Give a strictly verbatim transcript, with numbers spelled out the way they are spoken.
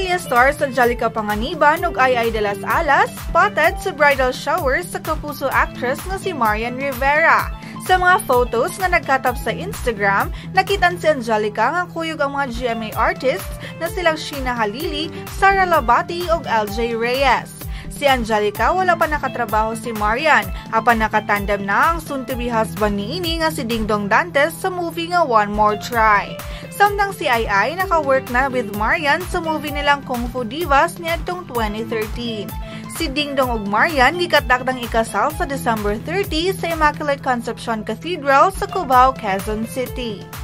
Mia stars Angelica Panganiban ug Ay Ay de las Alas spotted sa bridal shower sa kapuso actress nga si Marian Rivera. Sa mga photos nga nagkatap sa Instagram, nakitan si Angelica nga kuyog ang mga G M A artists na silang Sheena Halili, Sara Labati ug L J Reyes. Si Angelica wala pa nakatrabaho si Marian, apan nakatandem na ang soon-to-be husband niini nga si Dingdong Dantes sa movie nga One More Try. Samtang si Ay Ay naka-work na with Marian sa movie nilang Kung Fu Divas niadtong twenty thirteen. Si Dingdong ug Marian gikatakdang ikasal sa December thirty sa Immaculate Conception Cathedral sa Cubao, Quezon City.